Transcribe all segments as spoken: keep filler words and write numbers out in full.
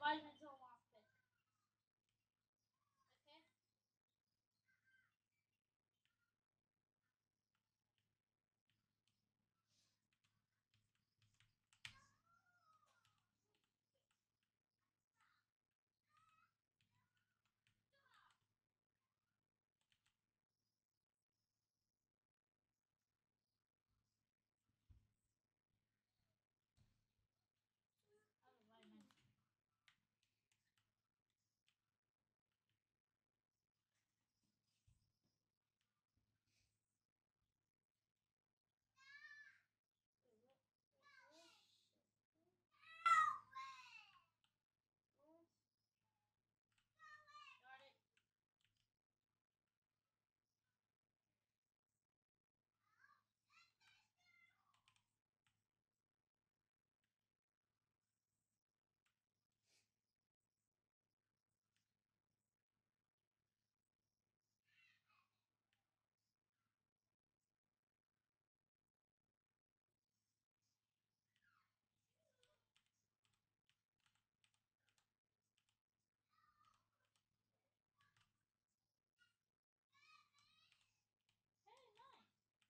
vitamins on lockpick. Okay? I have a vitamin. Wait, what? Wait, what? What? Got it. Hey, nice.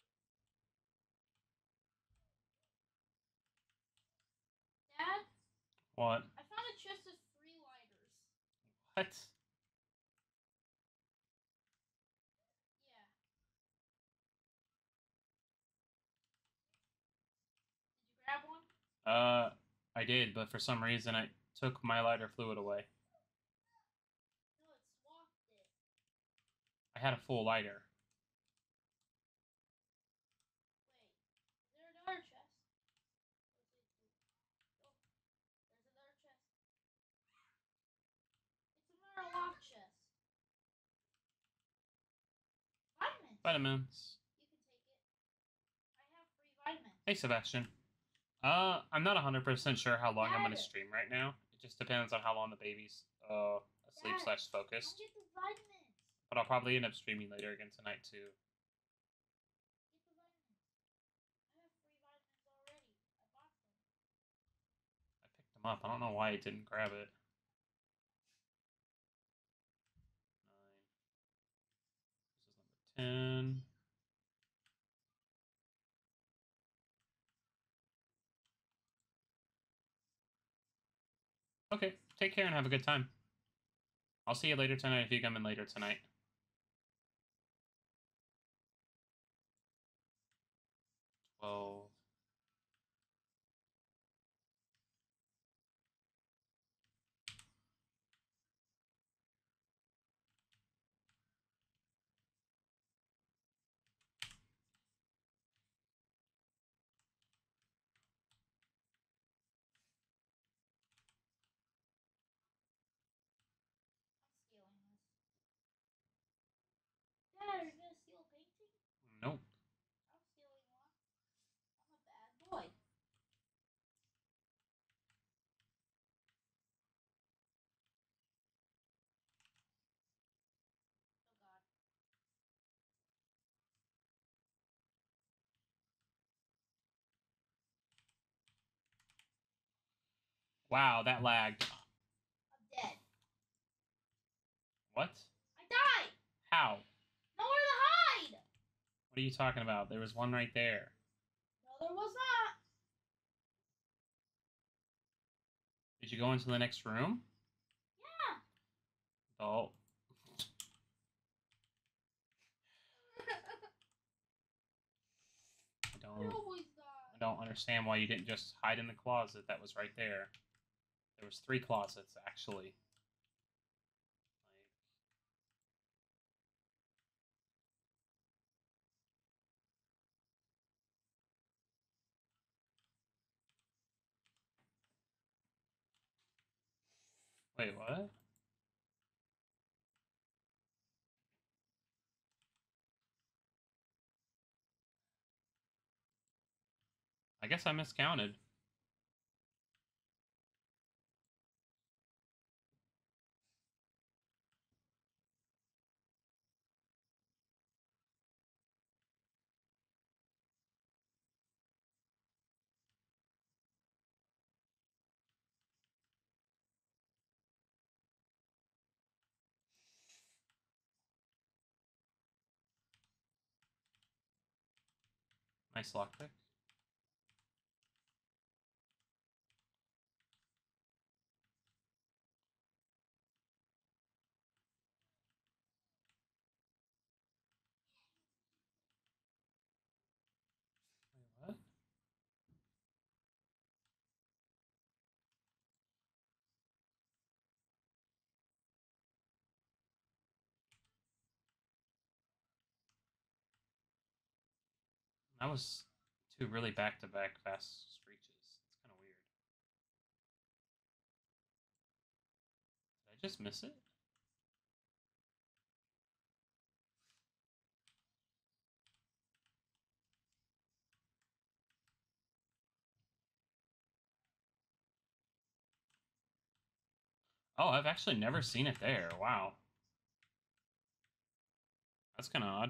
Dad, What? I found a chest of three lighters. What? Yeah. Did you grab one? Uh, I did, but for some reason I took my lighter fluid away. No, it swapped it. I had a full lighter. Wait, is there another chest? Oh, there's another chest. It's another locked chest. Vitamins. Vitamins. You can take it. I have free vitamins. Hey, Sebastian. Uh, I'm not one hundred percent sure how long I'm going to Dad. stream right now. It just depends on how long the baby's uh, asleep Dad, slash I'll focused. get the vitamins. But I'll probably end up streaming later again tonight, too. Get the vitamins. I have free vitamins already. I bought them. I picked them up. I don't know why I didn't grab it. Nine. This is number ten. Okay, take care and have a good time. I'll see you later tonight if you come in later tonight. Twelve. I'm stealing this. Dad, are you gonna steal a painting? Nope. I'm stealing one. I'm a bad boy. Oh God. Wow, that lagged. I'm dead. What? I died. How? Nowhere to hide. What are you talking about? There was one right there. No, there was not. Did you go into the next room? Yeah. Oh. I don't, I don't understand why you didn't just hide in the closet that was right there. There was three closets, actually. Like, wait, what? I guess I miscounted. Nice lockpick. Wait, what? That was two really back-to-back fast screeches. It's kind of weird. Did I just miss it? Oh, I've actually never seen it there. Wow. That's kind of odd.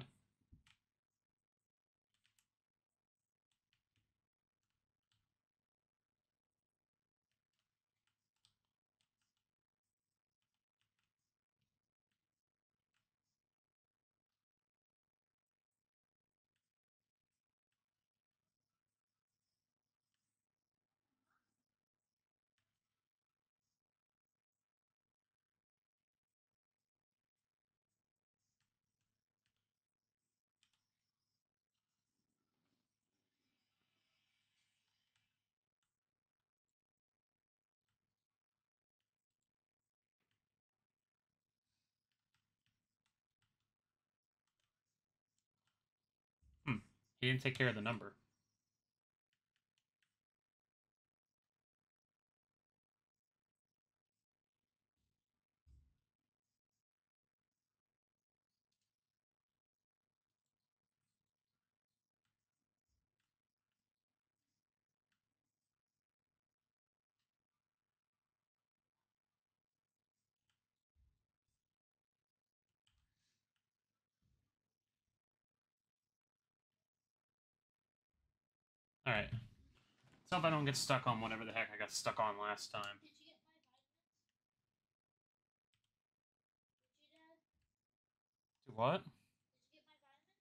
Hmm. He didn't take care of the number. All right. Let's hope I don't get stuck on whatever the heck I got stuck on last time. Did you get my vitamins? Did you, Dad? Do what? Did you get my vitamins?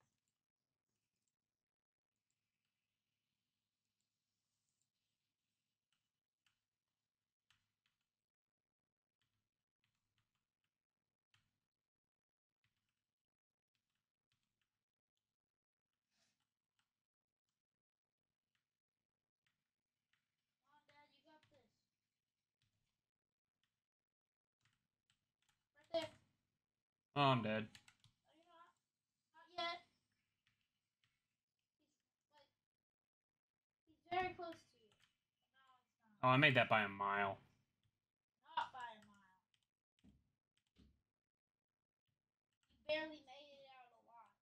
Come on, Dad, you got this. Right there. Oh, I'm dead. Oh, you're not. Not yet. He's like, he's very close to you. But now he's not. Oh, I made that by a mile. Not by a mile. You barely made it out alive.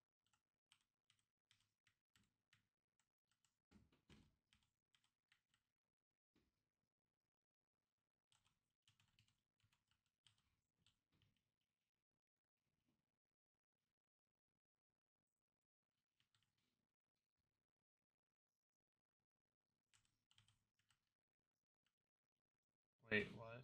Wait, what?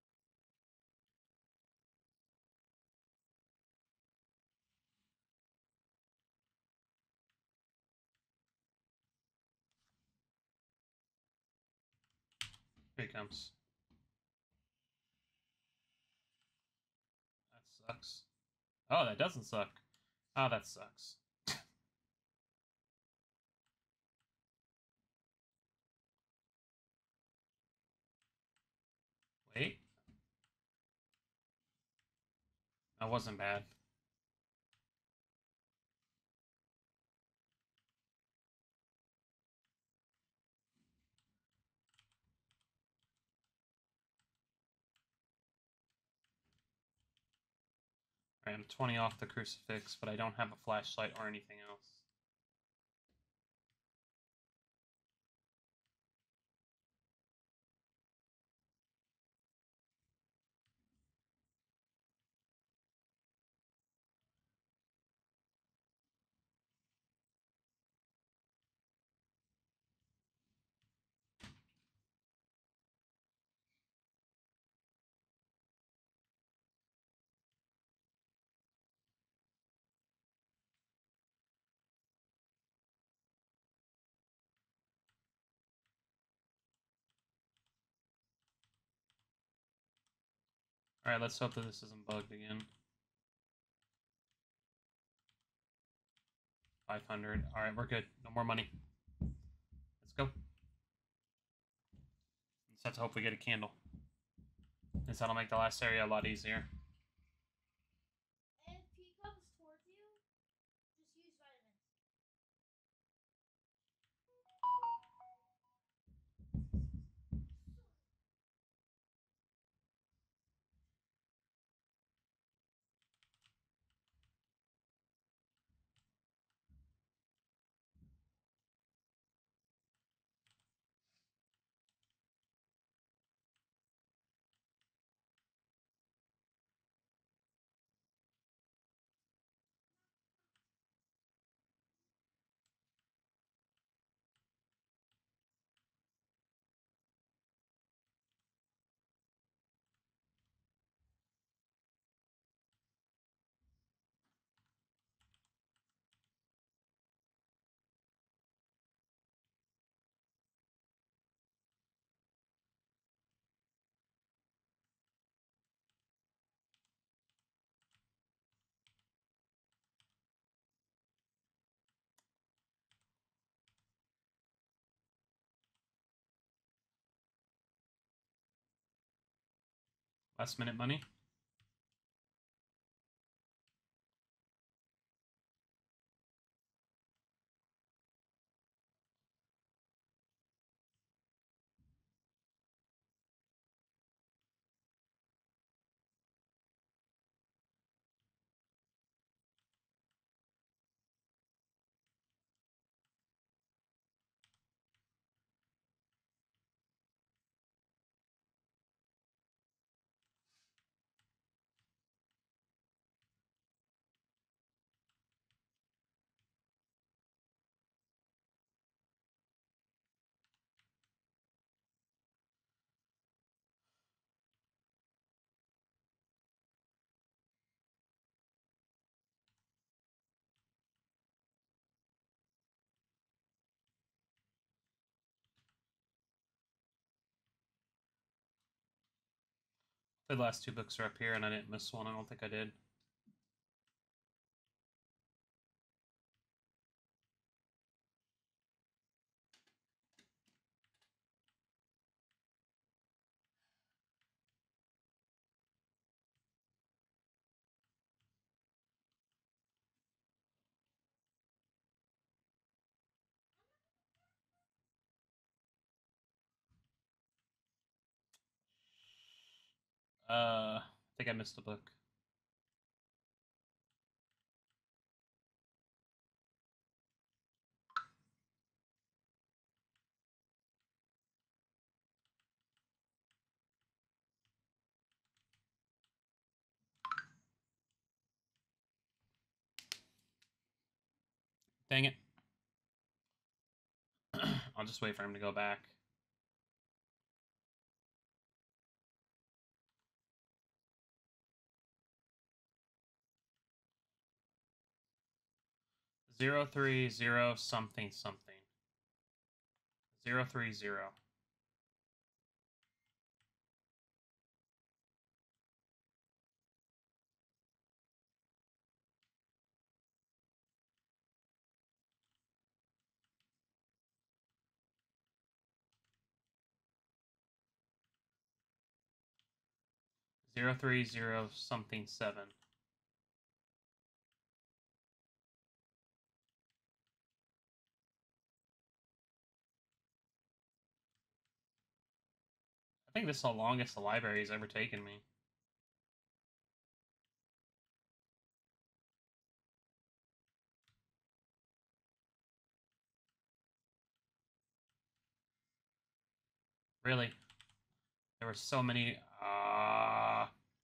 Here he comes. That sucks. Oh, that doesn't suck. Oh, that sucks. Wait. That wasn't bad. Alright, I'm twenty off the crucifix, but I don't have a flashlight or anything else. Alright, let's hope that this isn't bugged again. five hundred. Alright, we're good. No more money. Let's go. Let's have to hope we get a candle. Because that'll make the last area a lot easier. If he comes towards you, just use vitamins. Last minute money. The last two books are up here, and I didn't miss one. I don't think I did. Uh, I think I missed a book. Dang it. I'll just wait for him to go back. Zero three zero something something. Zero three zero. Zero three zero something seven. I think this is the longest the library's ever taken me. Really? There were so many. Uh...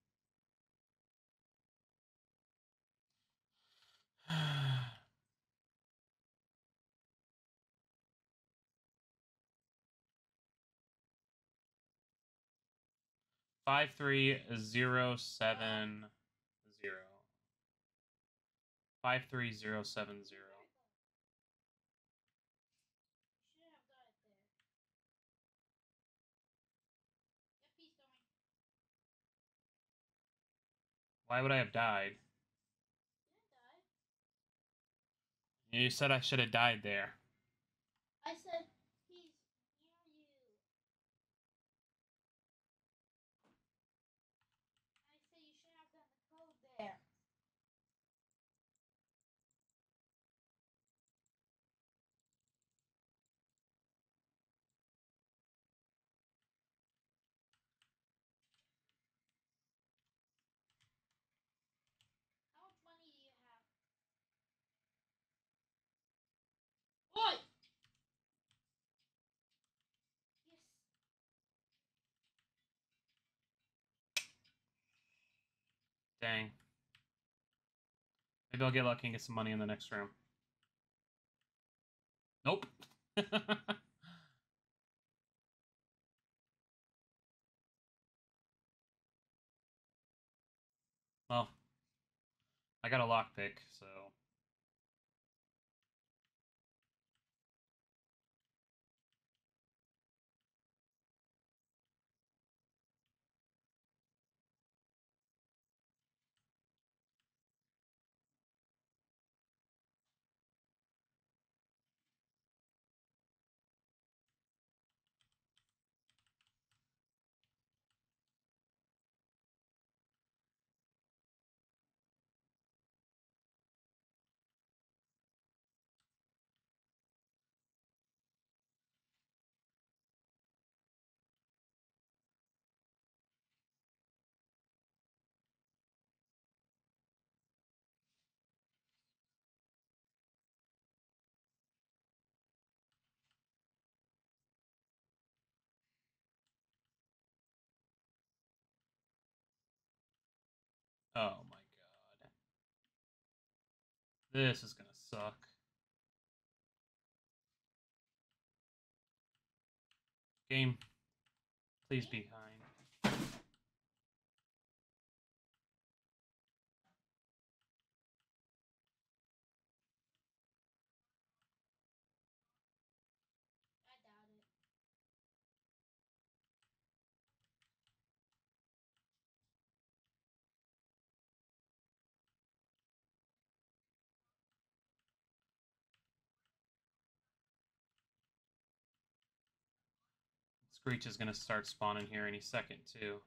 Five three zero seven zero. Five three zero seven zero. Shouldn't have got it there. Yep, he's going. Why would I have died? You didn't die. You said I should have died there. I said he's near you. I said you should have done the code there. How much money do you have? Oi! Yes. Dang. Maybe I'll get lucky and get some money in the next room. Nope. Well, I got a lockpick, so. Oh my god. This is gonna suck. Game, please be kind. I doubt it. Screech is gonna start spawning here any second, too.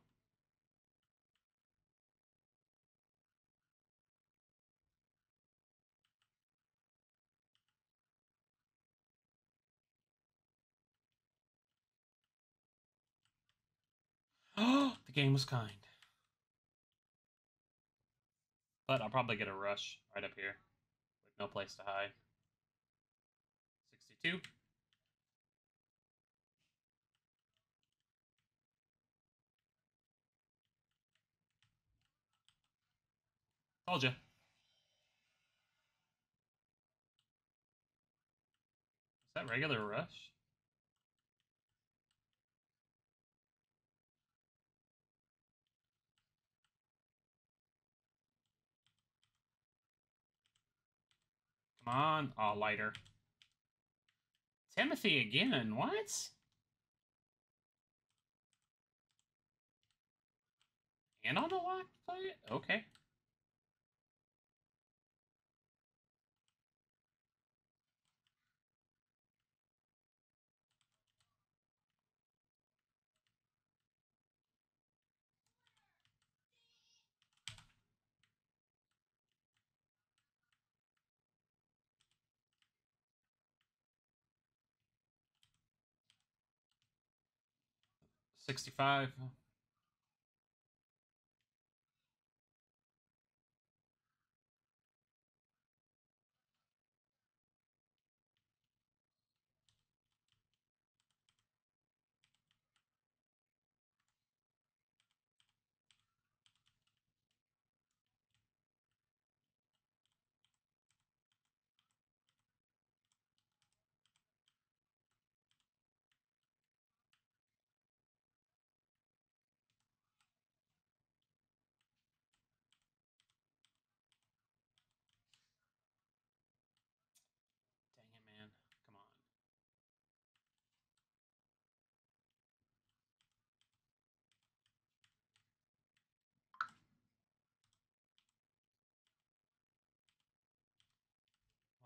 Oh, the game was kind. But I'll probably get a rush right up here with no place to hide. sixty-two. Told you. Is that regular rush? Come on. Oh, lighter. Timothy again. What? And on the lock play? Okay. sixty-five.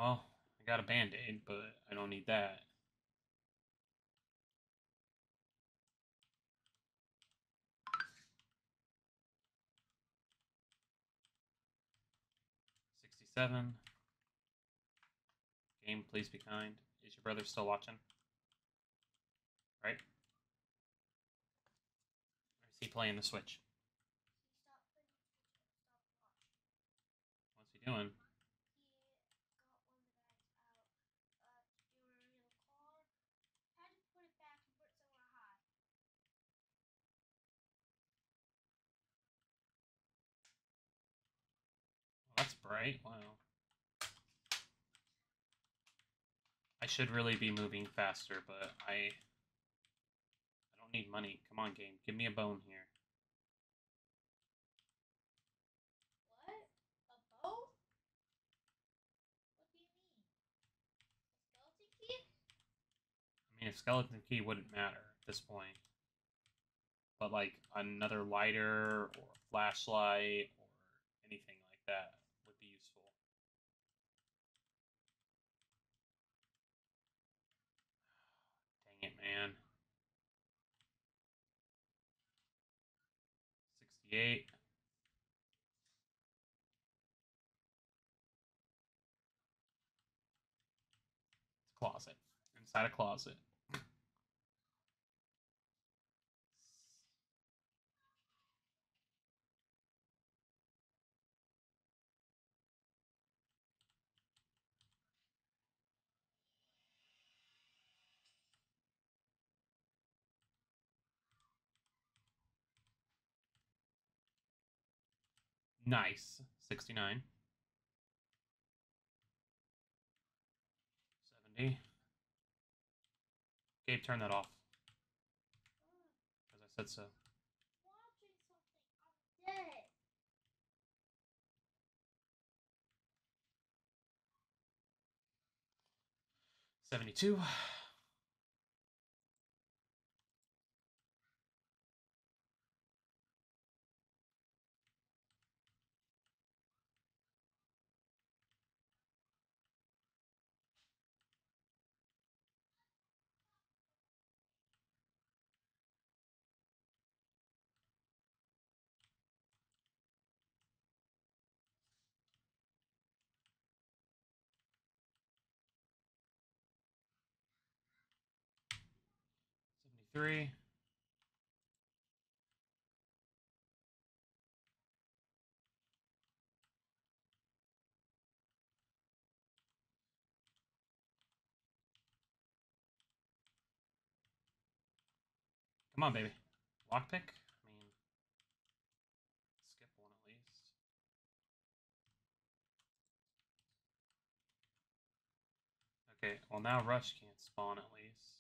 Well, I got a band-aid, but I don't need that. sixty-seven. Game, please be kind. Is your brother still watching? Right? Or is he playing the Switch? He stopped playing the Switch and stopped watching. What's he doing? He got one of the bags out uh, to do a real car. Had to put it back and put it somewhere high. Well, that's bright. Wow. I should really be moving faster, but I I don't need money. Come on, game. Give me a bone here. What? A bow? What do you mean? A skeleton key? I mean, a skeleton key wouldn't matter at this point. But like another lighter or a flashlight or anything like that would be useful. Dang it, man. sixty-eight. It's a closet. Inside a closet. Nice. sixty-nine. seventy. Gabe, turn that off. Because I said so. Watching something. I'm dead. seventy-two. seventy-three. Come on, baby. Lockpick? I mean, skip one at least. Okay, well now Rush can't spawn at least.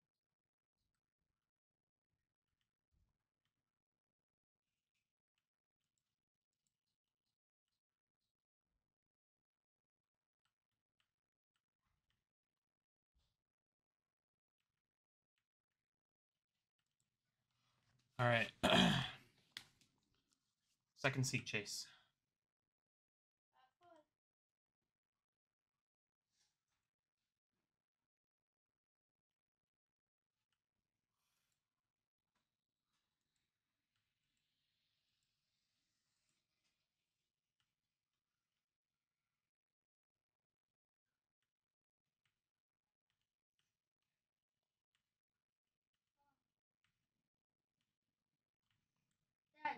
Alright. Second seat chase. Dad.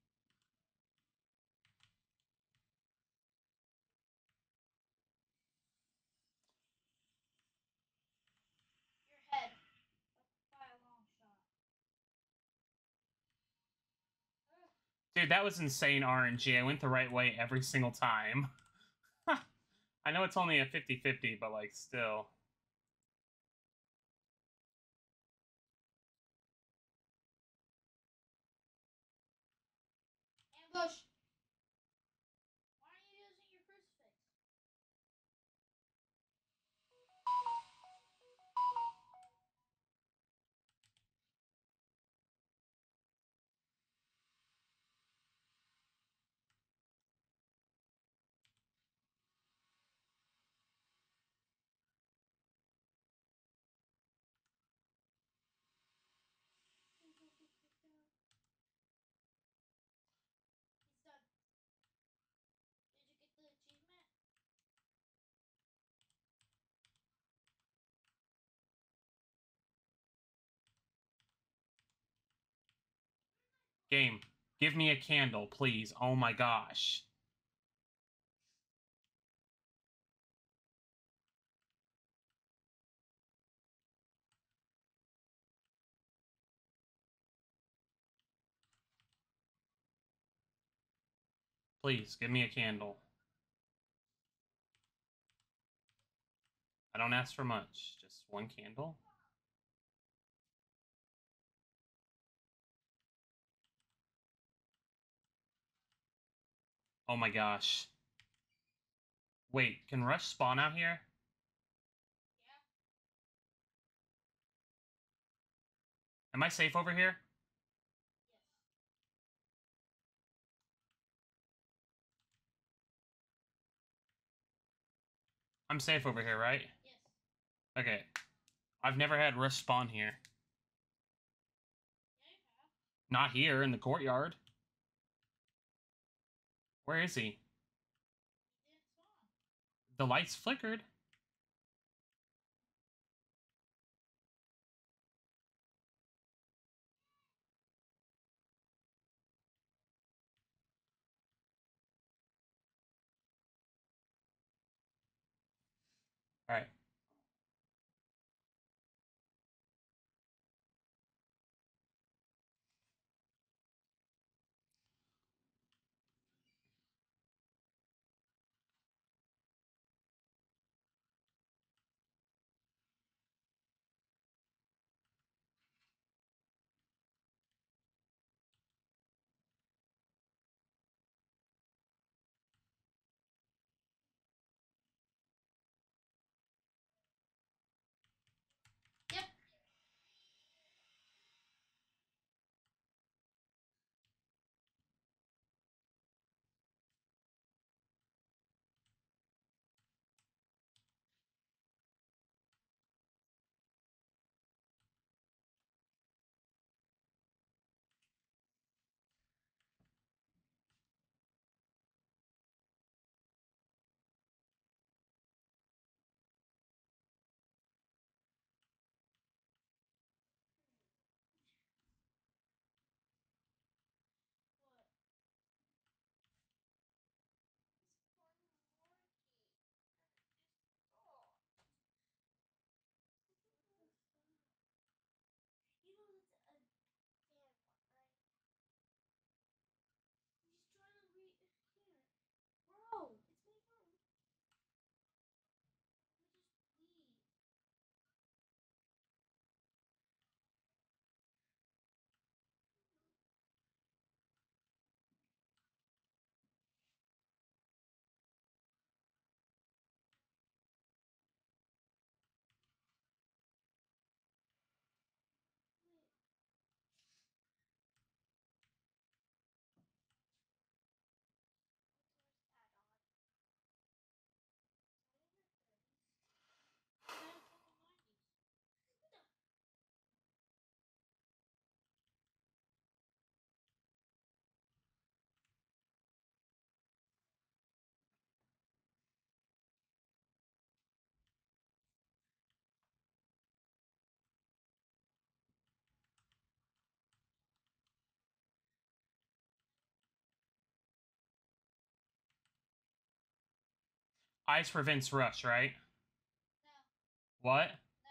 Your head. Like by a long shot. Dude, that was insane R N G. I went the right way every single time. I know it's only a fifty fifty, but like still. Ambush. Why are you using your crucifix? Game, give me a candle, please. Oh my gosh. Please, give me a candle. I don't ask for much. Just one candle? Oh my gosh. Wait, can Rush spawn out here? Yeah. Am I safe over here? Yes. I'm safe over here, right? Yes. Okay. I've never had Rush spawn here. Yeah, you have. Not here, in the courtyard. Where is he? He didn't spawn. The lights flickered. Alright. Yep. What? It's priority. Just God. You know that's a bad one, right? I'm just trying to read here. Bro, it's my room. We just leave. Wait. What source add-on? Is that in the thirties? That's in the nineties. What the? Ice prevents Rush, right? No. What? No.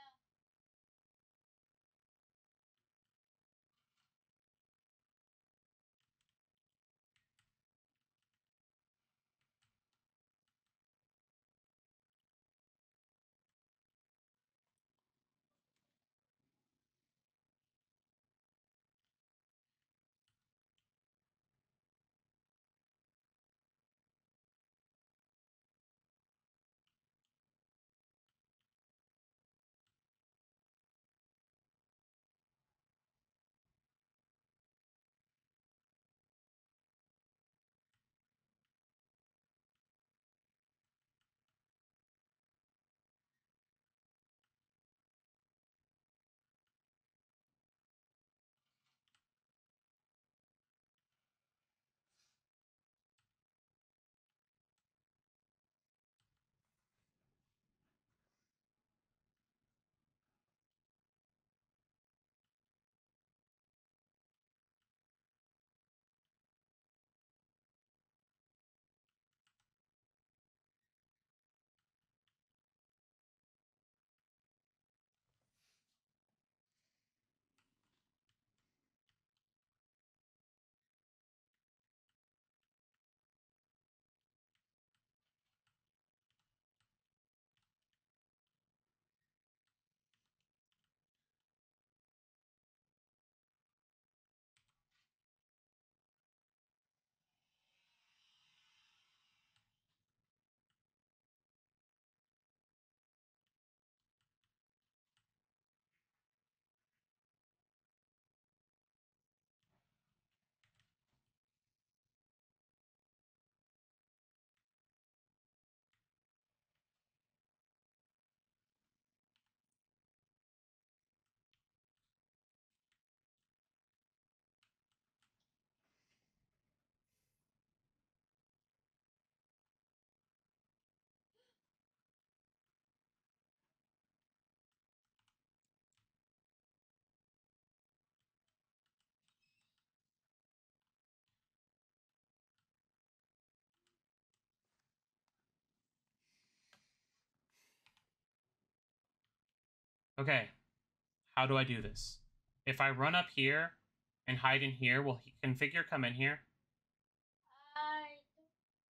Okay, how do I do this? If I run up here and hide in here, will he, can Figure come in here? I don't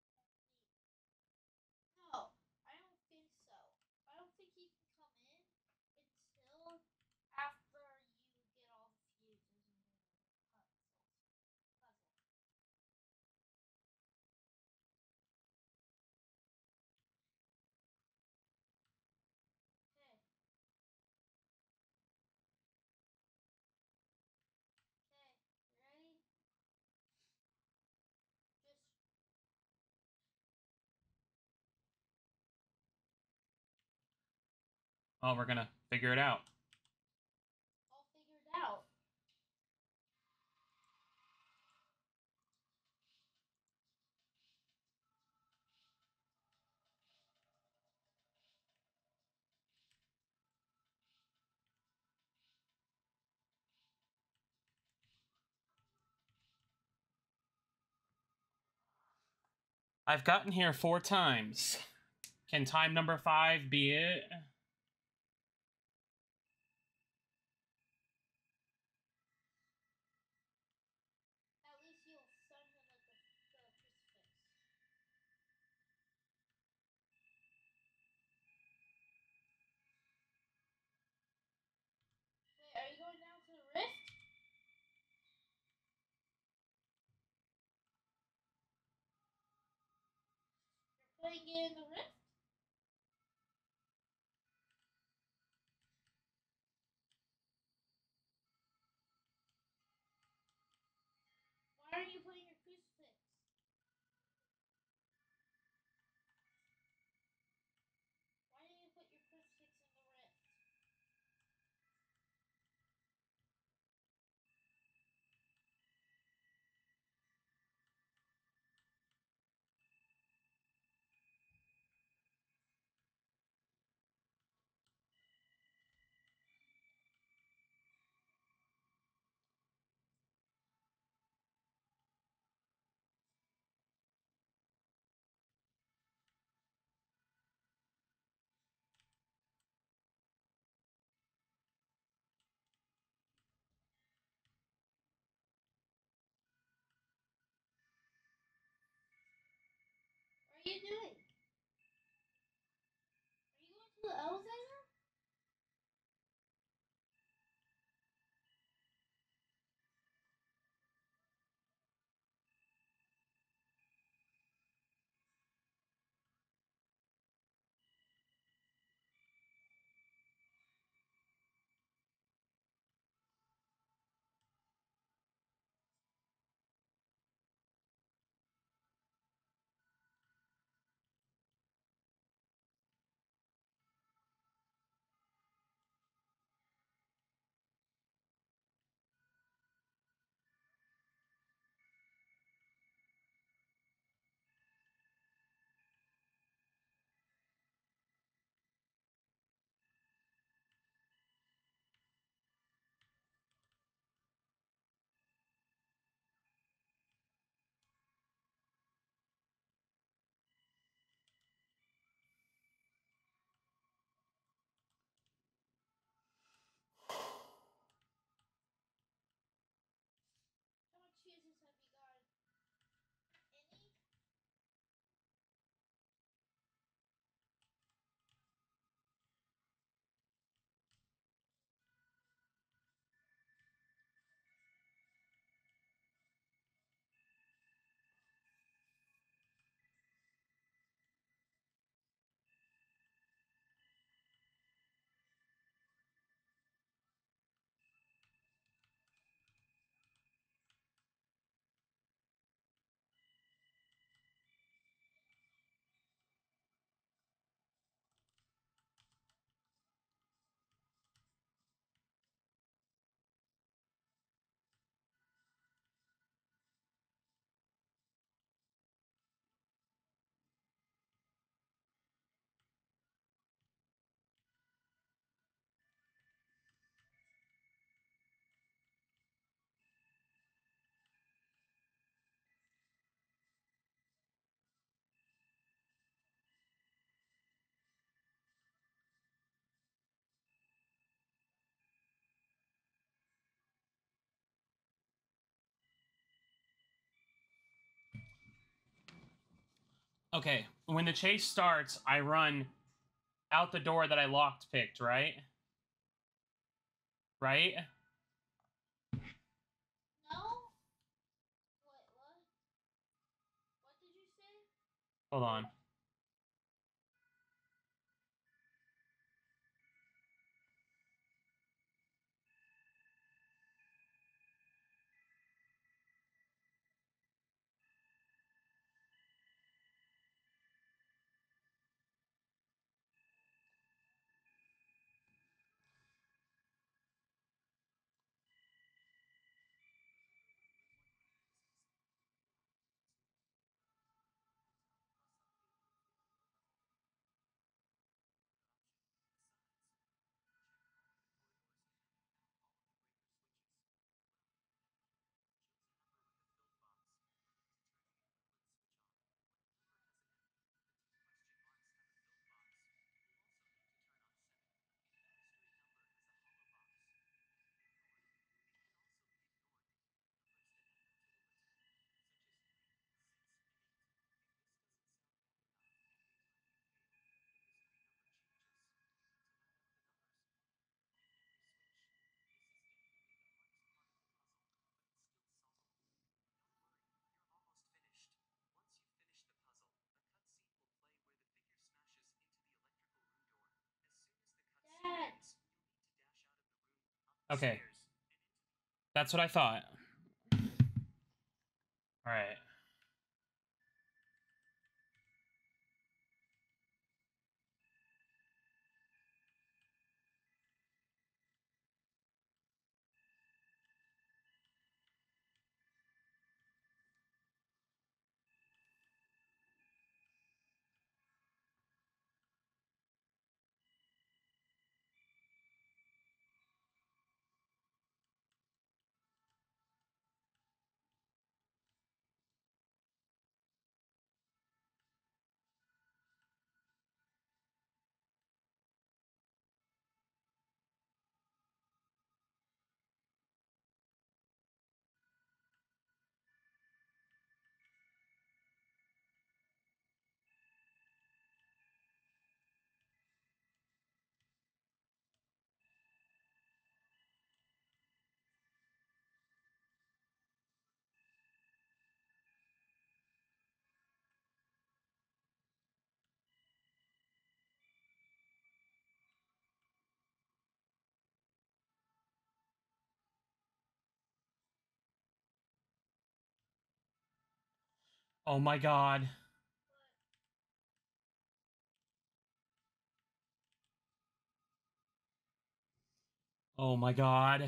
no, I don't think so. I don't think he can come in until after you get all the fuses and puzzles. Puzzles. Okay. Okay. You ready? Just Oh, we're gonna figure it out. all figured out. I've gotten here four times. Can time number five be it? At least you'll stun him with the, the crucifix. Wait, are you going down to the rift? You're putting it in the rift? Why aren't you putting your crucifix? Why didn't you put your crucifix in the rift? What are you doing? Are you going to the elevator? Okay, when the chase starts, I run out the door that I locked picked, right? Right? No. What? What? What did you say? Hold on. Dad. Okay. That's what I thought. Alright. Oh my god. Oh my god.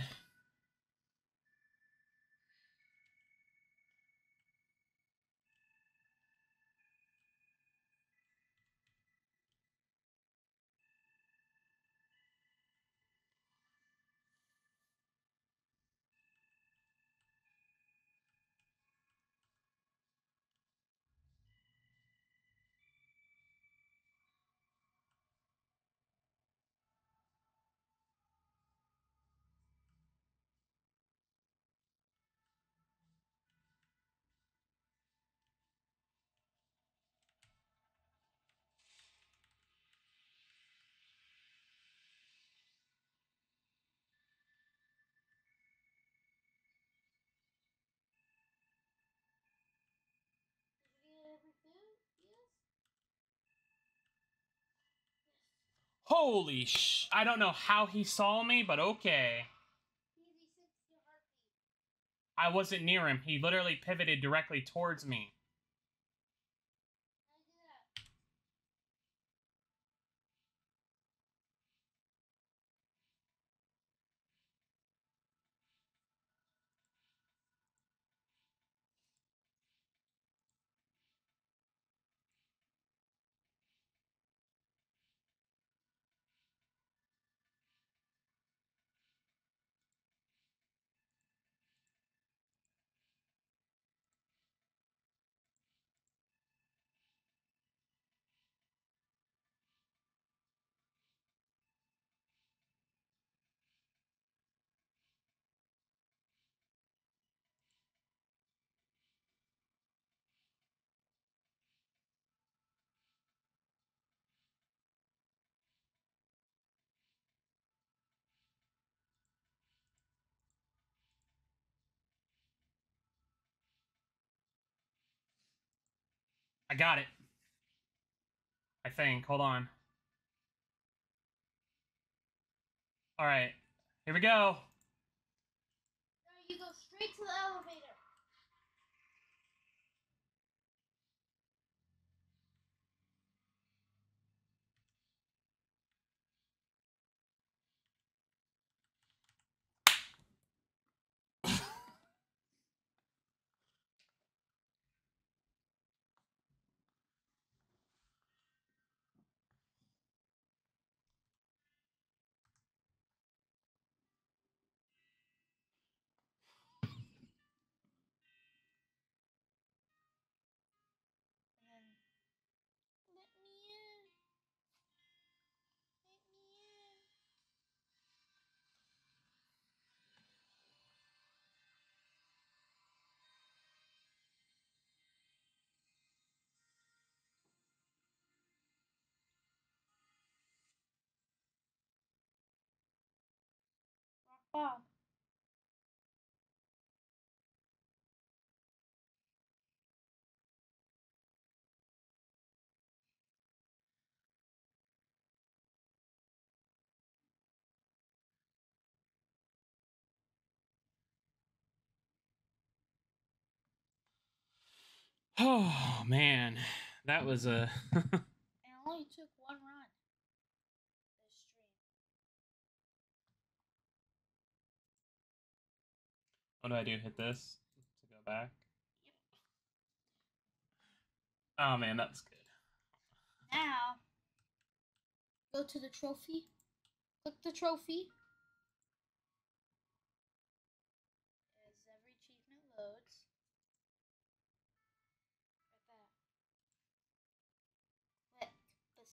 Did you get every food? Yes. Yes. Holy sh... I don't know how he saw me, but okay. Because he sensed your heartbeat. I wasn't near him. He literally pivoted directly towards me. How did you do that? I got it. I think. Hold on. All right. Here we go. Now you go straight to the elevator. And then let me in. Let me in. Rock Bob. Oh man, that was a. It only took one run. This stream. What do I do? Hit this to go back. Yep. Oh man, that was good. Now, go to the trophy. Click the trophy.